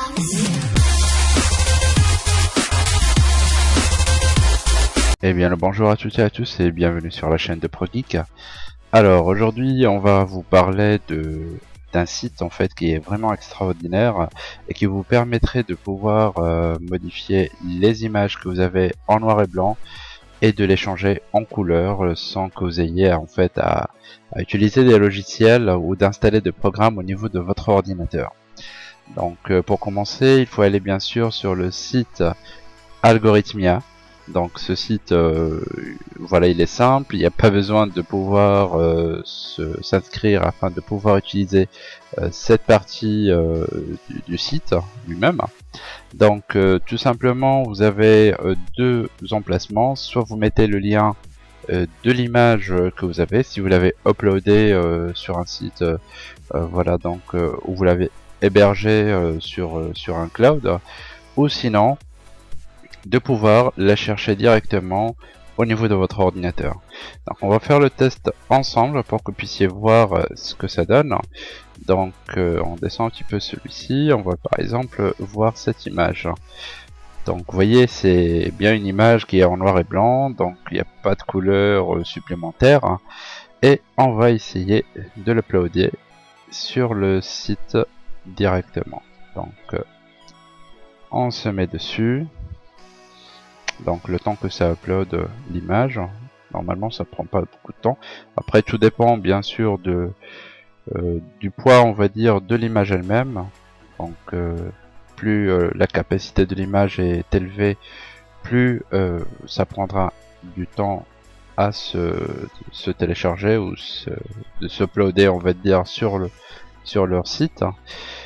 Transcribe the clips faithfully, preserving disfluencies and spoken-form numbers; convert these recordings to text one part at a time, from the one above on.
Eh bien le bonjour à toutes et à tous et bienvenue sur la chaîne de ProGeek. Alors aujourd'hui on va vous parler de d'un site en fait qui est vraiment extraordinaire et qui vous permettrait de pouvoir euh, modifier les images que vous avez en noir et blanc et de les changer en couleur sans que vous ayez en fait à, à utiliser des logiciels ou d'installer des programmes au niveau de votre ordinateur. Donc euh, pour commencer il faut aller bien sûr sur le site Algorithmia. Donc ce site, euh, voilà, il est simple, il n'y a pas besoin de pouvoir euh, s'inscrire afin de pouvoir utiliser euh, cette partie euh, du, du site lui-même. Donc euh, tout simplement, vous avez euh, deux emplacements, soit vous mettez le lien euh, de l'image que vous avez, si vous l'avez uploadé euh, sur un site, euh, euh, voilà, donc euh, où vous l'avez hébergé euh, sur, euh, sur un cloud, ou sinon de pouvoir la chercher directement au niveau de votre ordinateur. Donc on va faire le test ensemble pour que vous puissiez voir euh, ce que ça donne. Donc euh, on descend un petit peu celui-ci, on va par exemple voir cette image. Donc vous voyez, c'est bien une image qui est en noir et blanc, donc il n'y a pas de couleur euh, supplémentaire. Et on va essayer de l'uploader sur le site directement. Donc euh, on se met dessus. Donc le temps que ça upload euh, l'image, normalement ça prend pas beaucoup de temps. Après tout dépend bien sûr de euh, du poids, on va dire, de l'image elle-même. Donc euh, plus euh, la capacité de l'image est élevée, plus euh, ça prendra du temps à se, se télécharger ou se, de s'uploader, on va dire, sur le sur leur site. Donc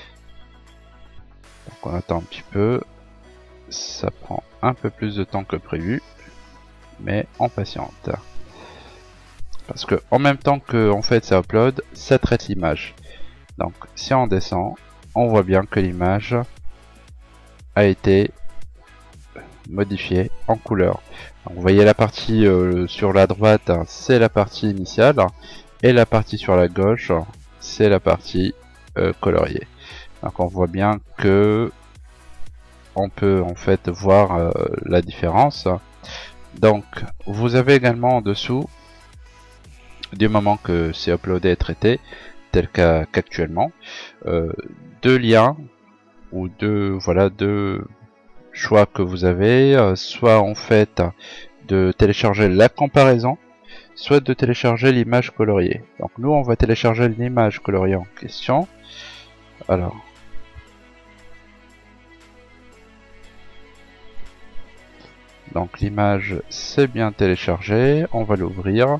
on attend un petit peu. Ça prend un peu plus de temps que prévu, mais on patiente. Parce que en même temps que en fait ça upload, ça traite l'image. Donc si on descend, on voit bien que l'image a été modifiée en couleur. Donc, vous voyez la partie euh, sur la droite, hein, c'est la partie initiale, et la partie sur la gauche, c'est la partie euh, coloriée. Donc on voit bien que on peut en fait voir euh, la différence. Donc vous avez également en dessous, du moment que c'est uploadé et traité, tel qu'actuellement, euh, deux liens ou deux, voilà, deux choix que vous avez, euh, soit en fait de télécharger la comparaison, soit de télécharger l'image coloriée. Donc nous on va télécharger l'image coloriée en question. Alors donc l'image c'est bien téléchargé, on va l'ouvrir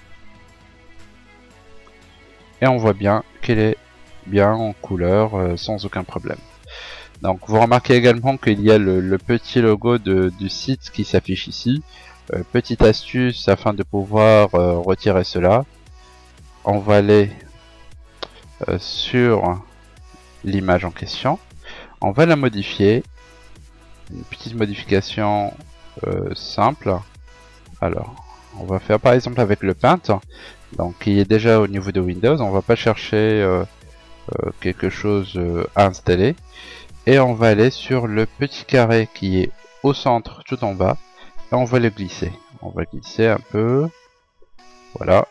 et on voit bien qu'elle est bien en couleur euh, sans aucun problème. Donc vous remarquez également qu'il y a le, le petit logo de, du site qui s'affiche ici. Euh, petite astuce afin de pouvoir euh, retirer cela, on va aller euh, sur l'image en question, on va la modifier, une petite modification Euh, simple. Alors on va faire par exemple avec le paint, donc qui est déjà au niveau de Windows, on va pas chercher euh, euh, quelque chose euh, à installer, et on va aller sur le petit carré qui est au centre tout en bas et on va le glisser, on va glisser un peu, voilà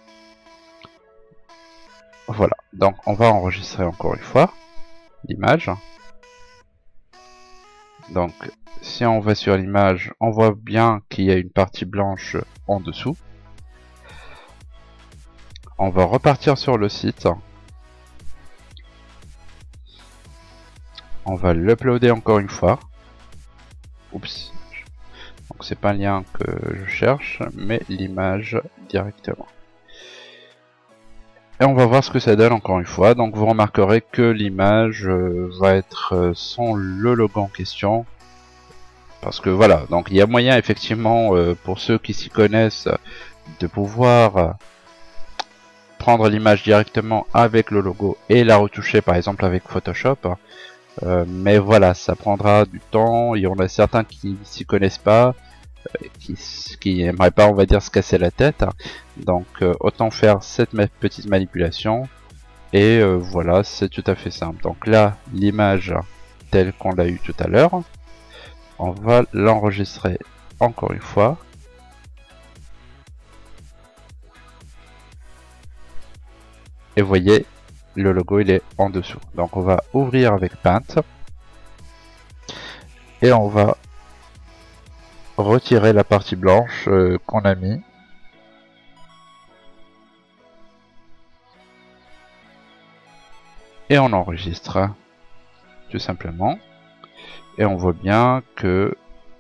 voilà. Donc on va enregistrer encore une fois l'image. Donc si on va sur l'image, on voit bien qu'il y a une partie blanche en dessous. On va repartir sur le site. On va l'uploader encore une fois. Oups. Donc c'est pas un lien que je cherche, mais l'image directement. Et on va voir ce que ça donne encore une fois. Donc vous remarquerez que l'image euh, va être euh, sans le logo en question. Parce que voilà, donc il y a moyen effectivement euh, pour ceux qui s'y connaissent de pouvoir euh, prendre l'image directement avec le logo et la retoucher par exemple avec Photoshop. Euh, mais voilà, ça prendra du temps, il y en a certains qui s'y connaissent pas, euh, qui, qui aimeraient pas, on va dire, se casser la tête. Donc euh, autant faire cette ma petite manipulation et euh, voilà, c'est tout à fait simple. Donc là, l'image tel qu'on l'a eu tout à l'heure. On va l'enregistrer encore une fois. Et vous voyez, le logo il est en dessous. Donc on va ouvrir avec Paint. Et on va retirer la partie blanche euh, qu'on a mis. Et on enregistre tout simplement. Et on voit bien que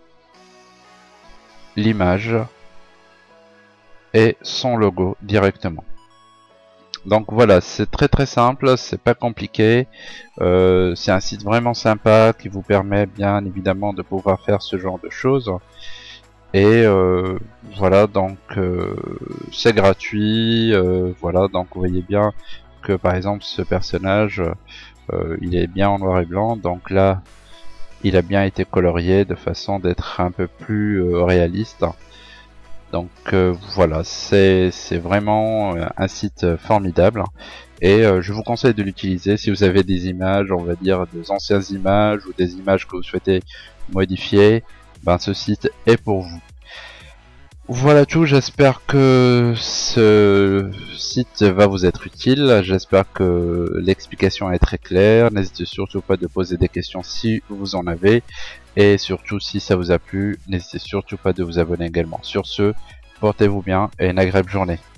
l'image est son logo directement. Donc voilà, c'est très très simple, c'est pas compliqué, euh, c'est un site vraiment sympa qui vous permet bien évidemment de pouvoir faire ce genre de choses. Et euh, voilà, donc euh, c'est gratuit, euh, voilà, donc vous voyez bien que par exemple ce personnage, euh, il est bien en noir et blanc, donc là il a bien été colorié de façon d'être un peu plus euh, réaliste. Donc euh, voilà, c'est vraiment euh, un site formidable et euh, je vous conseille de l'utiliser si vous avez des images, on va dire des anciennes images ou des images que vous souhaitez modifier, ben ce site est pour vous. Voilà tout, j'espère que ce site va vous être utile, j'espère que l'explication est très claire, n'hésitez surtout pas de poser des questions si vous en avez, et surtout si ça vous a plu, n'hésitez surtout pas de vous abonner également. Sur ce, portez-vous bien et une agréable journée.